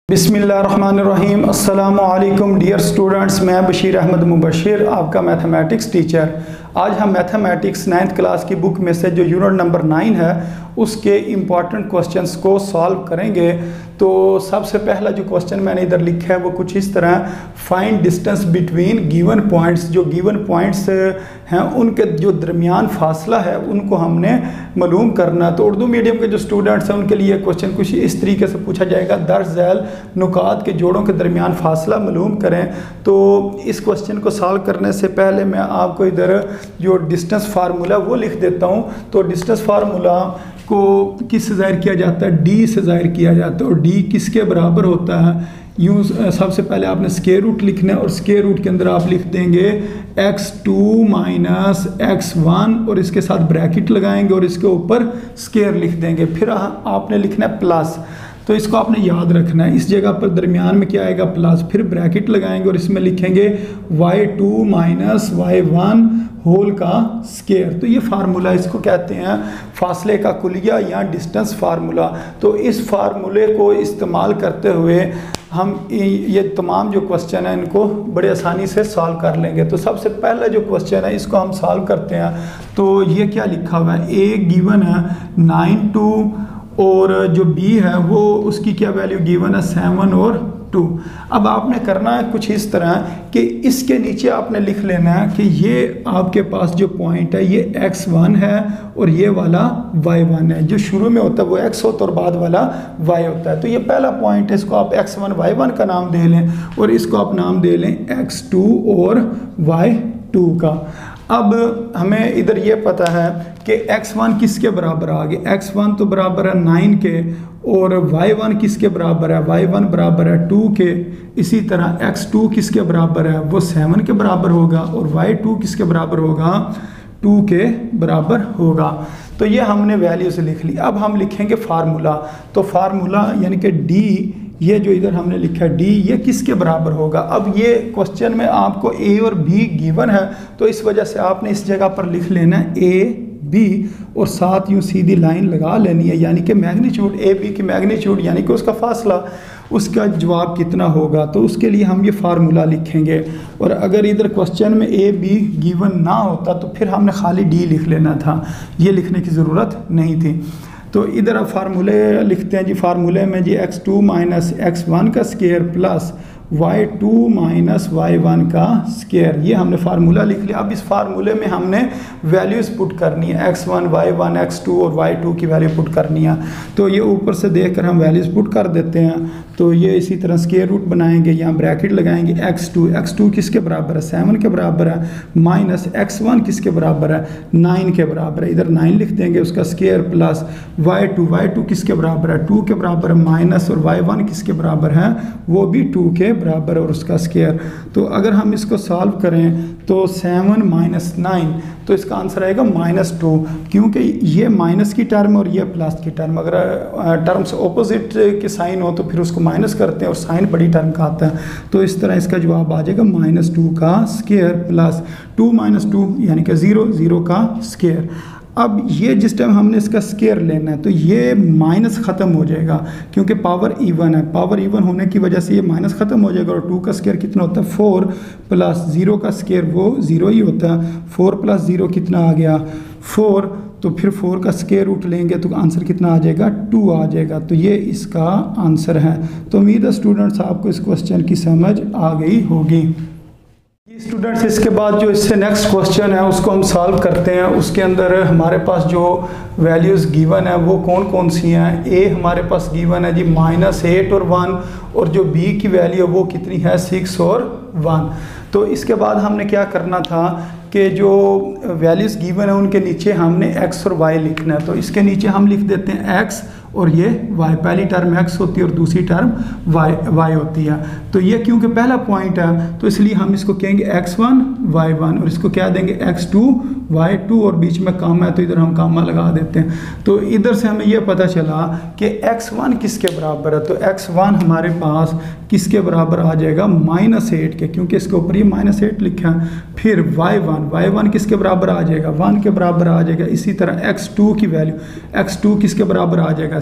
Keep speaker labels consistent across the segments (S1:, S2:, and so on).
S1: बिस्मिल्लाहिर्रहमानिर्रहीम। अस्सलामु अलैकुम डियर स्टूडेंट्स, मैं बशीर अहमद मुबशिर, आपका मैथमेटिक्स टीचर। आज हम मैथमेटिक्स 9th क्लास की बुक में से जो यूनिट नंबर 9 है उसके इम्पॉर्टेंट क्वेश्चंस को सॉल्व करेंगे। तो सबसे पहला जो क्वेश्चन मैंने इधर लिखा है वो कुछ इस तरह, find distance between given points. जो गिवन पॉइंट्स हैं उनके जो दरमियान फासला है उनको हमने मालूम करना। तो उर्दू मीडियम के जो स्टूडेंट्स हैं उनके लिए क्वेश्चन कुछ इस तरीके से पूछा जाएगा, दर्ज झैल नुकात के जोड़ों के दरमियान फासला मालूम करें। तो इस क्वेश्चन को सॉल्व करने से पहले मैं आपको इधर जो डिस्टेंस फार्मूला वो लिख देता हूँ। तो डिस्टेंस फार्मूला को किससे ज़ाहिर किया जाता है? डी से ज़ाहिर किया जाता है। और डी किसके बराबर होता है? यूँ सबसे पहले आपने स्क्वायर रूट लिखना है और स्क्वायर रूट के अंदर आप लिख देंगे x2 माइनस x1 और इसके साथ ब्रैकेट लगाएंगे और इसके ऊपर स्क्वायर लिख देंगे। फिर आपने लिखना है प्लस, तो इसको आपने याद रखना है। इस जगह पर दरमियान में क्या आएगा? प्लस। फिर ब्रैकेट लगाएंगे और इसमें लिखेंगे y2 माइनस y1 होल का स्क्वायर। तो ये फार्मूला, इसको कहते हैं फासले का कुलिया या डिस्टेंस फार्मूला। तो इस फार्मूले को इस्तेमाल करते हुए हम ये तमाम जो क्वेश्चन है इनको बड़े आसानी से सॉल्व कर लेंगे। तो सबसे पहला जो क्वेश्चन है इसको हम सॉल्व करते हैं। तो ये क्या लिखा हुआ है? ए गिवन है 9 2 और जो बी है वो उसकी क्या वैल्यू गिवन है 7 और 2। अब आपने करना है कुछ इस तरह कि इसके नीचे आपने लिख लेना है कि ये आपके पास जो पॉइंट है ये x1 है और ये वाला y1 है। जो शुरू में होता है वो x होता है और बाद वाला y होता है। तो ये पहला पॉइंट है, इसको आप x1 y1 का नाम दे लें और इसको आप नाम दे लें x2 और y2 का। अब हमें इधर ये पता है कि x1 किसके बराबर आ गया? x1 तो बराबर है 9 के और y1 किसके बराबर है? y1 बराबर है 2 के। इसी तरह x2 किसके बराबर है? वो 7 के बराबर होगा और y2 किसके बराबर होगा? 2 के बराबर होगा। तो ये हमने वैल्यूज लिख ली। अब हम लिखेंगे फार्मूला। तो फार्मूला यानी कि डी, ये जो इधर हमने लिखा है डी, ये किसके बराबर होगा? अब ये क्वेश्चन में आपको ए और बी गिवन है तो इस वजह से आपने इस जगह पर लिख लेना है ए बी और साथ यूँ सीधी लाइन लगा लेनी है, यानी कि मैग्नीट्यूड, ए बी की मैग्नीट्यूड यानी कि उसका फासला, उसका जवाब कितना होगा। तो उसके लिए हम ये फार्मूला लिखेंगे। और अगर इधर क्वेश्चन में ए बी गिवन ना होता तो फिर हमने खाली डी लिख लेना था, ये लिखने की ज़रूरत नहीं थी। तो इधर अब फार्मूले लिखते हैं जी। फार्मूले में जी x2 माइनस x1 का square plus y2 minus y1 का स्क्वायर, ये हमने फार्मूला लिख लिया। अब इस फार्मूले में हमने वैल्यूज़ पुट करनी है, x1 y1 x2 और y2 की वैल्यू पुट करनी है। तो ये ऊपर से देखकर हम वैल्यूज़ पुट कर देते हैं। तो ये इसी तरह स्क्वायर रूट बनाएंगे, यहाँ ब्रैकेट लगाएंगे। x2 किसके बराबर है? 7 के बराबर है, माइनस x1 किसके बराबर है? 9 के बराबर है। इधर 9 लिख देंगे, उसका स्क्वायर प्लस y2 किसके बराबर है? 2 के बराबर है, माइनस और y1 किसके बराबर है? वो भी 2 के बराबर और उसका स्क्वायर। तो अगर हम इसको सॉल्व करें तो 7 माइनस 9, तो इसका आंसर आएगा -2, क्योंकि ये माइनस की टर्म और ये प्लस की टर्म, अगर टर्म्स ऑपोजिट के साइन हो तो फिर उसको माइनस करते हैं और साइन बड़ी टर्म का आता है। तो इस तरह इसका जवाब आ जाएगा -2 का स्क्वायर प्लस 2 माइनस 2 यानी कि 0 का स्क्वायर। अब ये जिस टाइम हमने इसका स्क्वायर लेना है तो ये माइनस ख़त्म हो जाएगा क्योंकि पावर इवन है। पावर इवन होने की वजह से ये माइनस ख़त्म हो जाएगा और 2 का स्क्वायर कितना होता है? 4 प्लस 0 का स्क्वायर वो 0 ही होता है। 4 प्लस 0 कितना आ गया? 4। तो फिर 4 का स्क्वायर रूट लेंगे तो आंसर कितना आ जाएगा? 2 आ जाएगा। तो ये इसका आंसर है। तो उम्मीद है स्टूडेंट्स आपको इस क्वेश्चन की समझ आ गई होगी। स्टूडेंट्स इसके बाद जो इससे नेक्स्ट क्वेश्चन है उसको हम सॉल्व करते हैं। उसके अंदर हमारे पास जो वैल्यूज़ गिवन है वो कौन कौन सी हैं? ए हमारे पास गिवन है जी -8 और 1, और जो बी की वैल्यू है वो कितनी है? 6 और 1। तो इसके बाद हमने क्या करना था कि जो वैल्यूज़ गिवन है उनके नीचे हमने x और y लिखना है। तो इसके नीचे हम लिख देते हैं x और ये y, पहली टर्म x होती है और दूसरी टर्म y होती है। तो ये क्योंकि पहला पॉइंट है तो इसलिए हम इसको कहेंगे x1 y1 और इसको क्या देंगे? x2 y2 और बीच में कामा है तो इधर हम कामा लगा देते हैं। तो इधर से हमें यह पता चला कि x1 किसके बराबर है? तो x1 हमारे पास किसके बराबर आ जाएगा? -8 के, क्योंकि इसके ऊपर ये -8 लिखा है। फिर y1 किसके बराबर आ जाएगा? 1 के बराबर आ जाएगा। इसी तरह x2 की वैल्यू, x2 किसके बराबर आ जाएगा?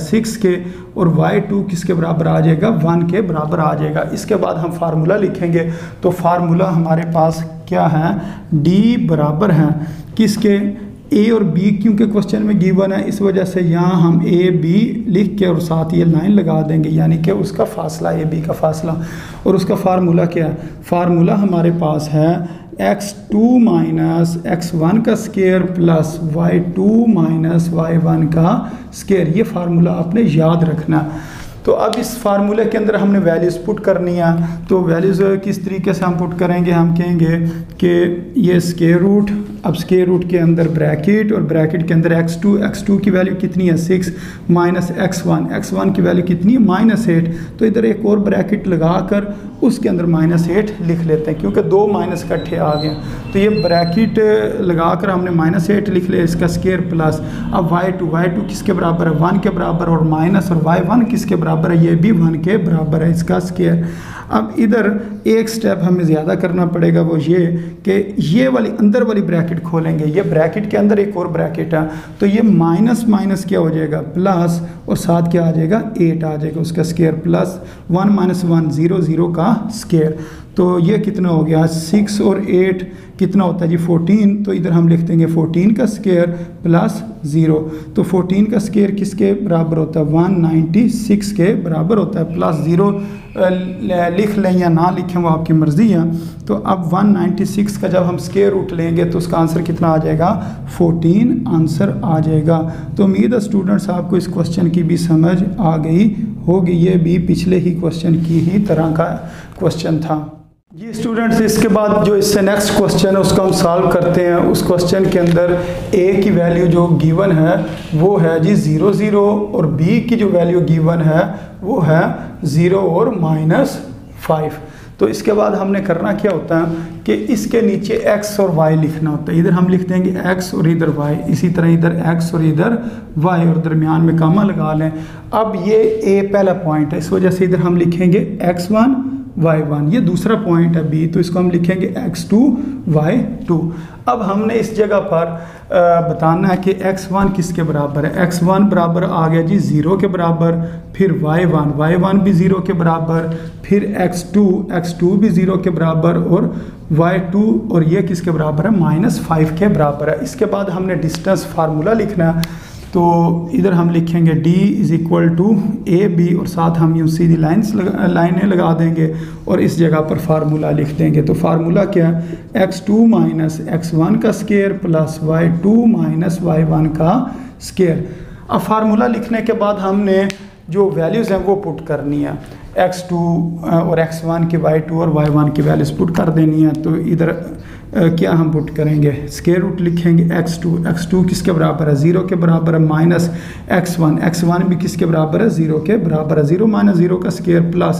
S1: 6 के, और y2 किसके बराबर आ जाएगा 1 के बराबर आ जाएगा। इसके बाद हम फार्मूला लिखेंगे, तो फार्मूला हमारे पास क्या है, d बराबर है किसके, a और b, क्योंकि क्वेश्चन में गिवन है इस वजह से यहाँ हम a b लिख के और साथ ये लाइन लगा देंगे, यानी कि उसका फासला a b का फासला। और उसका फार्मूला क्या है, फार्मूला हमारे पास है x2 माइनस x1 का square plus y2 minus y1 का स्केयर। ये फार्मूला आपने याद रखना। तो अब इस फार्मूले के अंदर हमने वैल्यूज़ पुट करनी है। तो वैल्यूज़ किस तरीके से हम पुट करेंगे, हम कहेंगे कि ये स्क्वायर रूट, अब स्क्वायर रूट के अंदर ब्रैकेट, और ब्रैकेट के अंदर x2 की वैल्यू कितनी है 6 माइनस x1 की वैल्यू कितनी है -8। तो इधर एक और ब्रैकेट लगाकर उसके अंदर -8 लिख लेते हैं, क्योंकि दो माइनस इकट्ठे आ गए। तो ये ब्रैकेट लगाकर हमने -8 लिख लिया, इसका स्क्वायर प्लस अब y2 किसके बराबर है 1 के बराबर, और माइनस और y1 किसके बराबर है, ये भी 1 के बराबर है, इसका स्क्वायर। अब इधर एक स्टेप हमें ज़्यादा करना पड़ेगा, वो ये कि ये वाली अंदर वाली ब्रैकेट खोलेंगे, ये ब्रैकेट के अंदर एक और ब्रैकेट है, तो ये माइनस माइनस क्या हो जाएगा प्लस, और साथ क्या आ जाएगा 8 आ जाएगा, उसका स्क्वायर प्लस 1 माइनस 1 0 का स्क्वायर। तो ये कितना हो गया 6 और 8 कितना होता है जी 14। तो इधर हम लिख देंगे 14 का स्क्वायर प्लस 0। तो 14 का स्क्वायर किसके बराबर होता है 196 के बराबर होता है, प्लस 0 लिख लें या ना लिखें वो आपकी मर्ज़ी है। तो अब 196 का जब हम स्क्वायर रूट लेंगे तो उसका आंसर कितना आ जाएगा 14 आंसर आ जाएगा। तो उम्मीद है स्टूडेंट्स आपको इस क्वेश्चन की भी समझ आ गई होगी। ये भी पिछले ही क्वेश्चन की ही तरह का क्वेश्चन था जी स्टूडेंट्स। इसके बाद जो इससे नेक्स्ट क्वेश्चन है उसको हम सॉल्व करते हैं। उस क्वेश्चन के अंदर a की वैल्यू जो गिवन है वो है जी 0 0, और b की जो वैल्यू गिवन है वो है 0 और -5। तो इसके बाद हमने करना क्या होता है कि इसके नीचे x और y लिखना होता है। इधर हम लिख देंगे x और इधर y, इसी तरह इधर x और इधर y, और दरमियान में कामा लगा लें। अब ये a पहला पॉइंट है, इस वजह से इधर हम लिखेंगे x1 y1, ये दूसरा पॉइंट है b, तो इसको हम लिखेंगे x2 y2। अब हमने इस जगह पर बताना है कि x1 किसके बराबर है। x1 बराबर आ गया जी 0 के बराबर, फिर y1 भी 0 के बराबर, फिर x2 भी 0 के बराबर, और y2 और ये किसके बराबर है -5 के बराबर है। इसके बाद हमने डिस्टेंस फार्मूला लिखना है। तो इधर हम लिखेंगे d = AB, और साथ हम यूँ सीधी लाइनें लगा देंगे और इस जगह पर फार्मूला लिख देंगे। तो फार्मूला क्या है x2 माइनस x1 का square plus y2 minus y1 का स्क्वायर। अब फार्मूला लिखने के बाद हमने जो वैल्यूज़ हैं वो पुट करनी है, x2 और x1 की y2 और y1 की वैल्यूज़ पुट कर देनी है। तो इधर क्या हम पुट करेंगे, स्क्वायर रूट लिखेंगे x2 किसके बराबर है 0 के बराबर है, माइनस x1 भी किसके बराबर है 0 के बराबर है, 0 माइनस 0 का स्क्वायर प्लस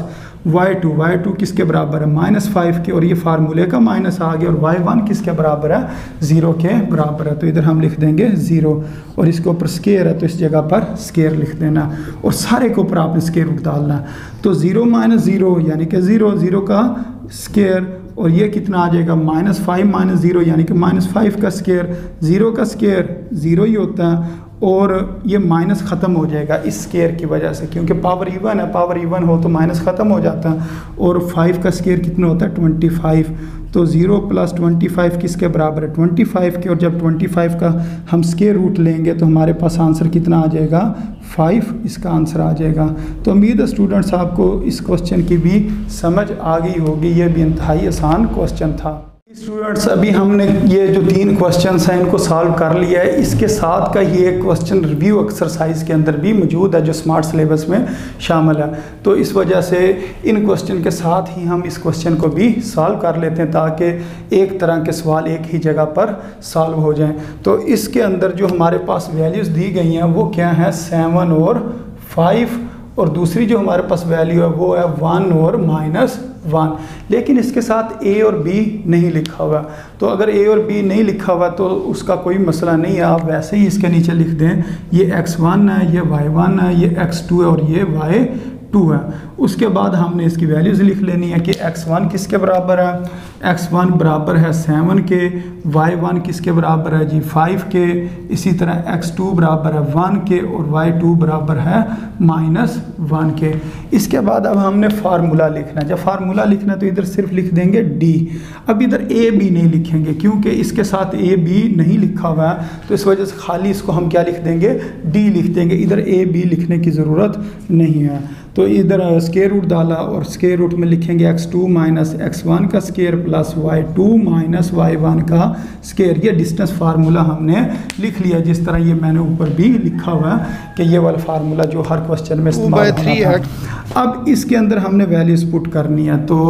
S1: y2 किसके बराबर है -5 के, और ये फार्मूले का माइनस आ गया, और y1 किसके बराबर है 0 के बराबर है। तो इधर हम लिख देंगे 0, और इसके ऊपर स्क्वायर है तो इस जगह पर स्क्वायर लिख देना, और सारे के ऊपर आपने स्क्वायर रूट डालना है। तो 0 माइनस 0 यानी कि 0 का स्क्वायर, और ये कितना आ जाएगा -5 माइनस 0 यानी कि -5 का स्क्वायर। 0 का स्क्वायर 0 ही होता है, और ये माइनस ख़त्म हो जाएगा इस स्क्वायर की वजह से, क्योंकि पावर इवन है, पावर इवन हो तो माइनस ख़त्म हो जाता है। और 5 का स्क्वायर कितना होता है 25। तो 0 प्लस 25 किसके बराबर है 25 के, और जब 25 का हम स्क्वायर रूट लेंगे तो हमारे पास आंसर कितना आ जाएगा 5, इसका आंसर आ जाएगा। तो उम्मीद है स्टूडेंट्स आपको इस क्वेश्चन की भी समझ आ गई होगी। ये भी इंतहाई आसान क्वेश्चन था। स्टूडेंट्स अभी हमने ये जो 3 क्वेश्चंस हैं इनको सॉल्व कर लिया है। इसके साथ का ये एक क्वेश्चन रिव्यू एक्सरसाइज के अंदर भी मौजूद है जो स्मार्ट सिलेबस में शामिल है। तो इस वजह से इन क्वेश्चन के साथ ही हम इस क्वेश्चन को भी सॉल्व कर लेते हैं ताकि एक तरह के सवाल एक ही जगह पर सॉल्व हो जाएं। तो इसके अंदर जो हमारे पास वैल्यूज़ दी गई हैं वो क्या है 7 और 5, और दूसरी जो हमारे पास वैल्यू है वो है 1 और -1, लेकिन इसके साथ a और b नहीं लिखा हुआ। तो अगर a और b नहीं लिखा हुआ तो उसका कोई मसला नहीं है, आप वैसे ही इसके नीचे लिख दें ये x1 है, ये y1 है, ये x2 है और ये y2 2 है। उसके बाद हमने इसकी वैल्यूज़ लिख लेनी है कि x1 किसके बराबर है, x1 बराबर है 7 के, y1 किसके बराबर है जी 5 के, इसी तरह x2 बराबर है 1 के और y2 बराबर है -1 के। इसके बाद अब हमने फार्मूला लिखना है। जब फार्मूला लिखना है तो इधर सिर्फ लिख देंगे d। अब इधर a b नहीं लिखेंगे क्योंकि इसके साथ a b नहीं लिखा हुआ है, तो इस वजह से खाली इसको हम क्या लिख देंगे, d लिख देंगे। इधर a b लिखने की ज़रूरत नहीं है। तो इधर स्क्वायर रूट डाला और स्क्वायर रूट में लिखेंगे x2 माइनस x1 का square plus y2 minus y1 का स्क्वायर। ये डिस्टेंस फार्मूला हमने लिख लिया, जिस तरह ये मैंने ऊपर भी लिखा हुआ है कि ये वाला फार्मूला जो हर क्वेश्चन में इस्तेमाल होता था। अब इसके अंदर हमने वैल्यूज पुट करनी है, तो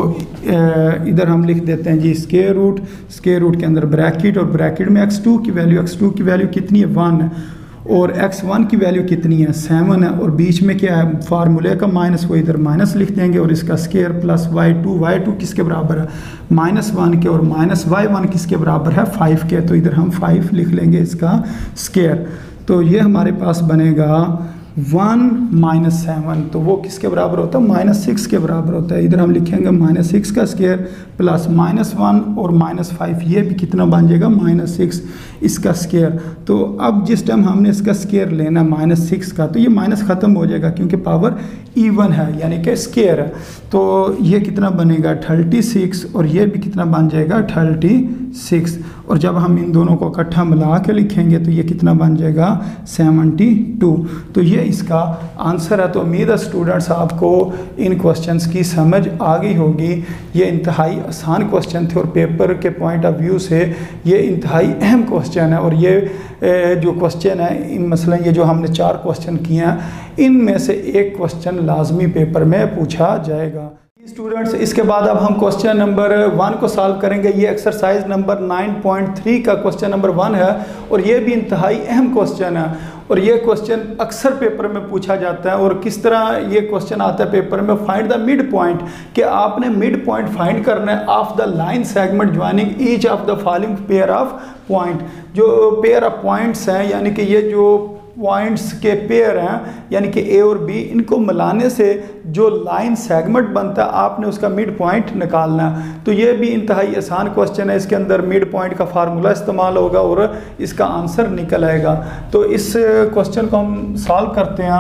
S1: इधर हम लिख देते हैं जी स्क्वायर रूट के अंदर ब्रैकेट, और ब्रैकेट में x2 की वैल्यू कितनी है 1 है, और x1 की वैल्यू कितनी है 7 है, और बीच में क्या है फार्मूले का माइनस, वो इधर माइनस लिख देंगे, और इसका स्क्वायर प्लस y2 किसके बराबर है -1 के, और माइनस y1 किसके बराबर है 5 के। तो इधर हम 5 लिख लेंगे इसका स्क्वायर। तो ये हमारे पास बनेगा 1 माइनस 7, तो वो किसके बराबर होता है -6 के बराबर होता है। इधर हम लिखेंगे -6 का स्क्वायर प्लस -1 और -5, ये भी कितना बन जाएगा -6 इसका स्क्वायर। तो अब जिस टाइम हमने इसका स्क्वायर लेना -6 का, तो ये माइनस ख़त्म हो जाएगा क्योंकि पावर इवन है यानी कि स्क्वायर है। तो ये कितना बनेगा 36, और ये भी कितना बन जाएगा 36, और जब हम इन दोनों को इकट्ठा मिला के लिखेंगे तो ये कितना बन जाएगा 72। तो ये इसका आंसर है। तो उम्मीद है स्टूडेंट्स आपको इन क्वेश्चंस की समझ आ गई होगी। ये इंतहाई आसान क्वेश्चन थे और पेपर के पॉइंट ऑफ व्यू से ये इंतहाई अहम क्वेश्चन है। और ये जो क्वेश्चन है मसलन ये जो हमने 4 क्वेश्चन किए हैं, इनमें से एक क्वेश्चन लाजमी पेपर में पूछा जाएगा। स्टूडेंट्स इसके बाद अब हम क्वेश्चन नंबर 1 को सॉल्व करेंगे। ये एक्सरसाइज नंबर 9.3 का क्वेश्चन नंबर 1 है, और ये भी इंतहाई अहम क्वेश्चन है, और ये क्वेश्चन अक्सर पेपर में पूछा जाता है। और किस तरह ये क्वेश्चन आता है पेपर में, फाइंड द मिड पॉइंट, कि आपने मिड पॉइंट फाइंड करना है of the line segment joining each of the following pair of point. जो पेयर ऑफ पॉइंट्स हैं यानी कि ये जो पॉइंट्स के पेयर हैं यानी कि ए और बी, इनको मिलाने से जो लाइन सेगमेंट बनता है आपने उसका मिड पॉइंट निकालना है। तो ये भी इंतहाई आसान क्वेश्चन है। इसके अंदर मिड पॉइंट का फार्मूला इस्तेमाल होगा और इसका आंसर निकल आएगा। तो इस क्वेश्चन को हम सॉल्व करते हैं।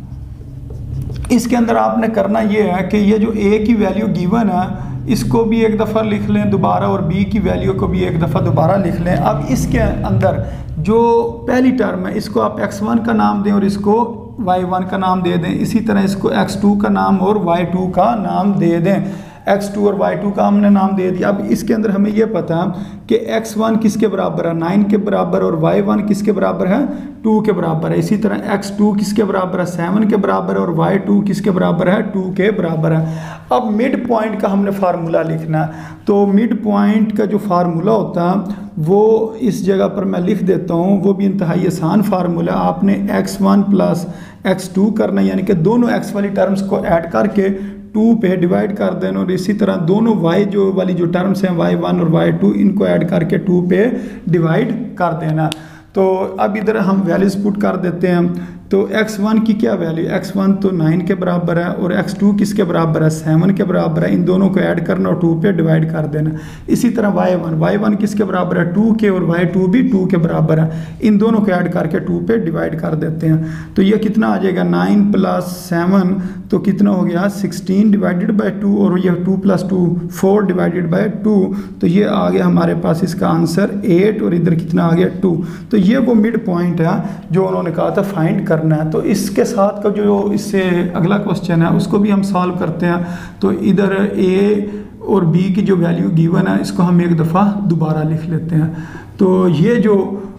S1: इसके अंदर आपने करना ये है कि ये जो ए की वैल्यू गिवन है इसको भी एक दफ़ा लिख लें दोबारा, और बी की वैल्यू को भी एक दफ़ा दोबारा लिख लें। अब इसके अंदर जो पहली टर्म है इसको आप x1 का नाम दें और इसको y1 का नाम दे दें। इसी तरह इसको x2 का नाम और y2 का नाम दे दें। x2 और y2 का हमने नाम दे दिया। अब इसके अंदर हमें यह पता कि x1 किसके बराबर है 9 के बराबर, और y1 किसके बराबर है 2 के बराबर है। इसी तरह x2 किसके बराबर है 7 के बराबर है, और y2 किसके बराबर है 2 के बराबर है। अब मिड पॉइंट का हमने फार्मूला लिखना है। तो मिड पॉइंट का जो फार्मूला होता है वो इस जगह पर मैं लिख देता हूँ। वो भी इंतहाई आसान फार्मूला। आपने x1 प्लस x2 करना, यानी कि दोनों x वाली टर्म्स को ऐड करके 2 पे डिवाइड कर देना, और इसी तरह दोनों y जो वाली जो टर्म्स हैं y1 और y2 इनको ऐड करके 2 पे डिवाइड कर देना। तो अब इधर हम वैल्यूज पुट कर देते हैं। तो x1 की क्या वैल्यू, x1 तो 9 के बराबर है, और x2 किसके बराबर है 7 के बराबर है। इन दोनों को ऐड करना और 2 पे डिवाइड कर देना। इसी तरह y1 किसके बराबर है 2 के, और y2 भी 2 के बराबर है। इन दोनों को ऐड करके 2 पे डिवाइड कर देते हैं। तो ये कितना आ जाएगा 9 प्लस 7, तो कितना हो गया 16 डिवाइडेड बाई 2, और ये 2 प्लस 2 4 डिवाइडेड बाई 2, तो ये आ गया हमारे पास इसका आंसर 8, और इधर कितना आ गया 2। तो ये वो मिड पॉइंट है जो उन्होंने कहा था फाइंड करना है। तो इसके साथ का जो इससे अगला क्वेश्चन है उसको भी हम सॉल्व करते हैं। तो इधर ए और बी की जो वैल्यू गिवन है इसको हम एक दफ़ा दोबारा लिख लेते हैं। तो ये जो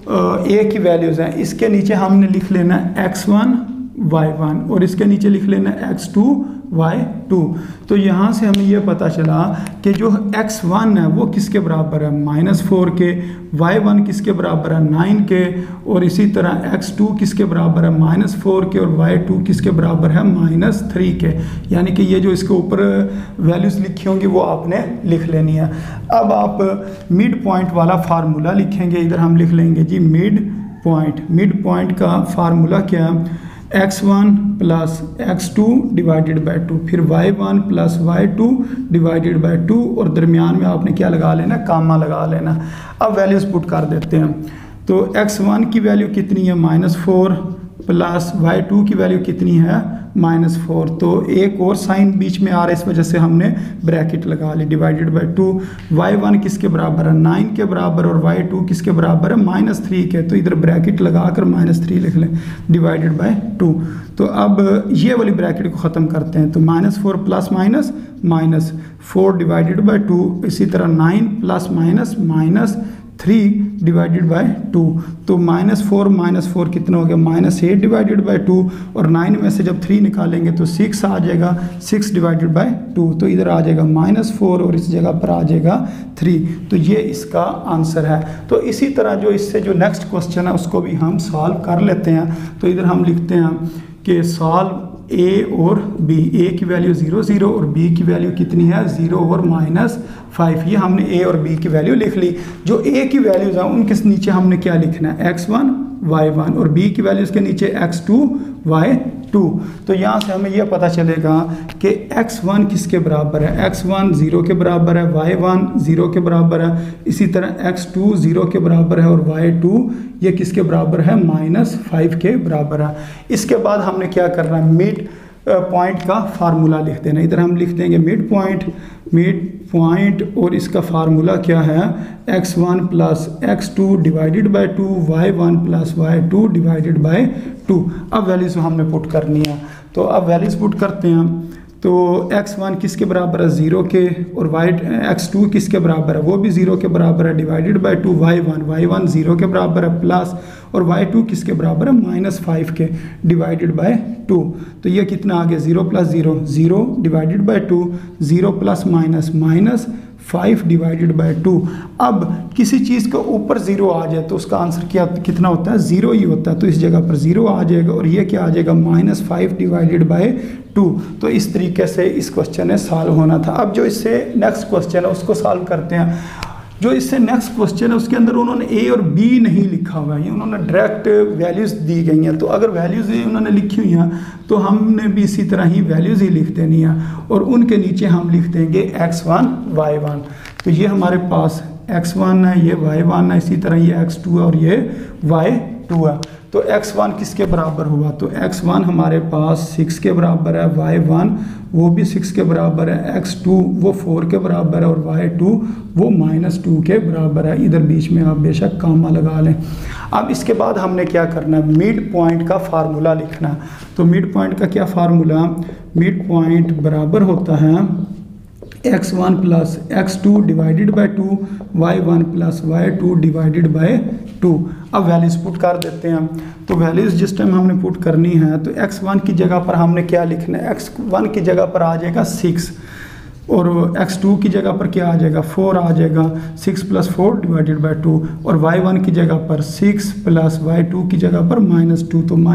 S1: ए की वैल्यूज़ हैं इसके नीचे हमने लिख लेना x1 y1, और इसके नीचे लिख लेना x2 y2। तो यहाँ से हमें यह पता चला कि जो x1 है वो किसके बराबर है -4 के, y1 किसके बराबर है 9 के, और इसी तरह x2 किसके बराबर है -4 के, और y2 किसके बराबर है -3 के। यानी कि ये जो इसके ऊपर वैल्यूज़ लिखी होंगी वो आपने लिख लेनी है। अब आप मिड पॉइंट वाला फार्मूला लिखेंगे। इधर हम लिख लेंगे जी मिड पॉइंट का फार्मूला क्या है, x1 plus x2 divided by 2, फिर y1 plus y2 divided by 2, और दरमियान में आपने क्या लगा लेना, कामा लगा लेना। अब वैल्यूज़ पुट कर देते हैं। तो x1 की वैल्यू कितनी है, -4, प्लस y2 की वैल्यू कितनी है, -4। तो एक और साइन बीच में आ रहा है, इस वजह से हमने ब्रैकेट लगा ली, डिवाइडेड बाई 2। y1 किसके बराबर है, 9 के बराबर, और y2 किसके बराबर है, -3 के। तो इधर ब्रैकेट लगाकर -3 लिख लें, डिवाइडेड बाई 2। तो अब ये वाली ब्रैकेट को ख़त्म करते हैं। तो -4 प्लस माइनस -4 डिवाइडेड बाई 2, इसी तरह 9 प्लस माइनस -3 डिवाइडेड बाई 2। तो -4 कितना हो गया, -8 डिवाइडेड बाई 2, और 9 में से जब 3 निकालेंगे तो 6 आ जाएगा, 6 डिवाइडेड बाई 2। तो इधर आ जाएगा -4 और इस जगह पर आ जाएगा 3। तो ये इसका आंसर है। तो इसी तरह जो इससे जो नेक्स्ट क्वेश्चन है उसको भी हम सॉल्व कर लेते हैं। तो इधर हम लिखते हैं कि सॉल्व a और b, a की वैल्यू 0 0 और b की वैल्यू कितनी है, 0 और -5। ये हमने a और b की वैल्यू लिख ली। जो a की वैल्यूज़ हैं उनके नीचे हमने क्या लिखना है, x1 y1, और b की वैल्यूज़ के नीचे x2 y2। तो यहाँ से हमें यह पता चलेगा कि x1 किसके बराबर है, x1 0 के बराबर है, y1 0 के बराबर है, इसी तरह x2 0 के बराबर है, और y2 ये किसके बराबर है, -5 के बराबर है। इसके बाद हमने क्या करना है, मिड पॉइंट का फार्मूला लिख देना। इधर हम लिख देंगे मिड पॉइंट, और इसका फार्मूला क्या है, x1 plus x2 divided by 2, y1 plus y2 divided by 2। अब वैल्यूज़ हमने पुट करनी है। तो अब वैल्यूज़ पुट करते हैं। तो x1 किसके बराबर है, 0 के, और x2 किसके बराबर है, वो भी 0 के बराबर है, डिवाइडेड बाई 2। y1 0 के बराबर है, प्लस, और y2 किसके बराबर है, -5 के, डिवाइडेड बाई 2। तो ये कितना आ गया, 0 plus 0 0 divided by 2, 0 plus -5 divided by 2। अब किसी चीज़ के ऊपर 0 आ जाए तो उसका आंसर कितना होता है, 0 ही होता है। तो इस जगह पर 0 आ जाएगा, और ये क्या आ जाएगा, -5 डिवाइडेड बाई 2। तो इस तरीके से इस क्वेश्चन ने सॉल्व होना था। अब जो इससे नेक्स्ट क्वेश्चन है उसको सॉल्व करते हैं। जो इससे नेक्स्ट क्वेश्चन है उसके अंदर उन्होंने a और b नहीं लिखा हुआ है, उन्होंने डायरेक्ट वैल्यूज़ दी गई हैं। तो अगर वैल्यूज़ उन्होंने लिखी हुई हैं तो हमने भी इसी तरह ही वैल्यूज़ ही लिख देनी है, और उनके नीचे हम लिख देंगे x1 y1। तो ये हमारे पास x1 है, ये y1 है, इसी तरह ये x2 है और ये y2 है। तो x1 किसके बराबर हुआ, तो x1 हमारे पास 6 के बराबर है, y1 वो भी 6 के बराबर है, x2 वो 4 के बराबर है, और y2 वो -2 के बराबर है। इधर बीच में आप बेशक कामा लगा लें। अब इसके बाद हमने क्या करना है, मिड पॉइंट का फार्मूला लिखना है। तो मिड पॉइंट का क्या फार्मूला, मिड पॉइंट बराबर होता है x1 plus x2 divided by 2, y1 plus y2 divided by 2। अब वैल्यूज़ पुट कर देते हैं। तो वैल्यूज़ जिस टाइम हमने पुट करनी है तो x1 की जगह पर हमने क्या लिखना है, x1 की जगह पर आ जाएगा 6, और x2 की जगह पर क्या आ जाएगा, 4 आ जाएगा, 6 प्लस 4 डिवाइडेड बाई 2, और y1 की जगह पर 6 प्लस y2 की जगह पर -2। तो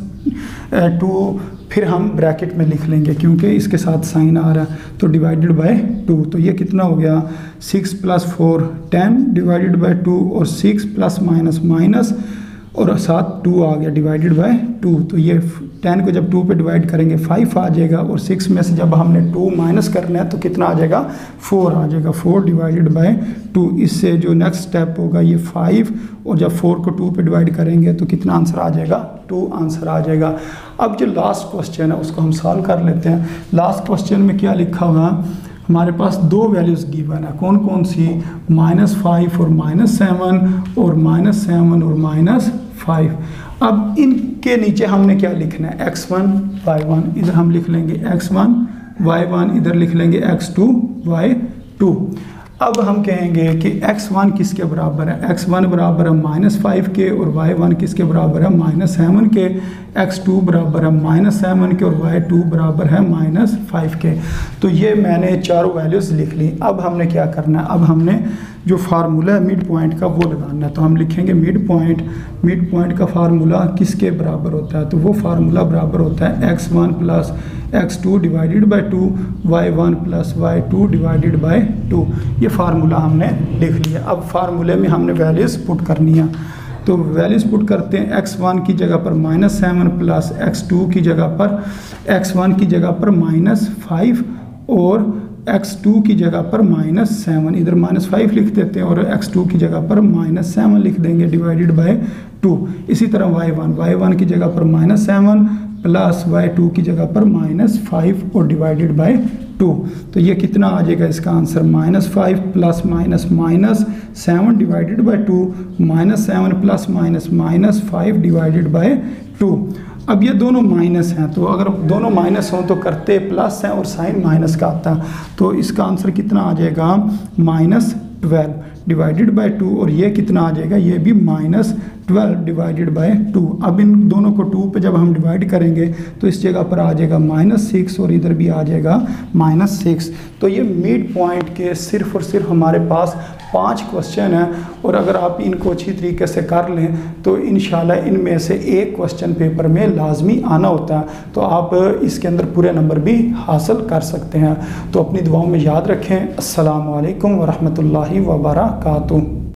S1: -2 फिर हम ब्रैकेट में लिख लेंगे क्योंकि इसके साथ साइन आ रहा है, तो डिवाइडेड बाई 2। तो ये कितना हो गया, 6 प्लस 4 10 डिवाइडेड बाई 2, और 6 प्लस माइनस और साथ 2 आ गया डिवाइडेड बाई 2। तो ये 10 को जब 2 पे डिवाइड करेंगे 5 आ जाएगा, और 6 में से जब हमने 2 माइनस करना है तो कितना आ जाएगा, 4 आ जाएगा, 4 डिवाइडेड बाई 2। इससे जो नेक्स्ट स्टेप होगा ये 5, और जब 4 को 2 पे डिवाइड करेंगे तो कितना आंसर आ जाएगा, 2 आंसर आ जाएगा। अब जो लास्ट क्वेश्चन है उसको हम सॉल्व कर लेते हैं। लास्ट क्वेश्चन में क्या लिखा हुआ, हमारे पास 2 वैल्यूज़ गिवन है, कौन कौन सी, -5 और -7, और -7 और -5। अब इनके नीचे हमने क्या लिखना है, x1 y1, इधर हम लिख लेंगे x1 y1, इधर लिख लेंगे x2 y2। अब हम कहेंगे कि x1 किसके बराबर है, x1 बराबर है -5 के, और y1 किसके बराबर है, -7 के, x2 बराबर है -7 के, और y2 बराबर है -5 के। तो ये मैंने चारों वैल्यूज़ लिख ली। अब हमने क्या करना है, अब हमने जो फार्मूला है मिड पॉइंट का वो लगाना है। तो हम लिखेंगे मिड पॉइंट का फार्मूला किसके बराबर होता है, तो वो फार्मूला बराबर होता है x1 plus x2 divided by 2, y1 plus y2 divided by 2। ये फार्मूला हमने लिख लिया। अब फार्मूले में हमने वैल्यूज़ पुट करनी है। तो वैल्यूज़ पुट करते हैं। x1 की जगह पर -7 प्लस x2 की जगह पर x1 की जगह पर -5 और x2 की जगह पर -7, इधर -5 लिख देते हैं और x2 की जगह पर -7 लिख देंगे डिवाइडेड बाय 2। इसी तरह y1 की जगह पर -7 प्लस y2 की जगह पर -5 और डिवाइडेड बाय 2। तो ये कितना आ जाएगा इसका answer, -5 plus -7 divided by 2, -7 plus -5 divided by 2। अब ये दोनों माइनस हैं, तो अगर दोनों माइनस हों तो करते प्लस हैं और साइन माइनस का आता, तो इसका आंसर कितना आ जाएगा, -12 डिवाइडेड बाय 2, और ये कितना आ जाएगा, ये भी -12 डिवाइडेड बाय 2। अब इन दोनों को 2 पे जब हम डिवाइड करेंगे तो इस जगह पर आ जाएगा -6 और इधर भी आ जाएगा -6। तो ये मिड पॉइंट के सिर्फ और सिर्फ हमारे पास 5 क्वेश्चन हैं, और अगर आप इनको अच्छी तरीके से कर लें तो इंशाल्लाह इनमें से एक क्वेश्चन पेपर में लाजमी आना होता है, तो आप इसके अंदर पूरे नंबर भी हासिल कर सकते हैं। तो अपनी दुआओं में याद रखें। अस्सलामु अलैकुम वरहमतुल्लाहि वबरकातुहू।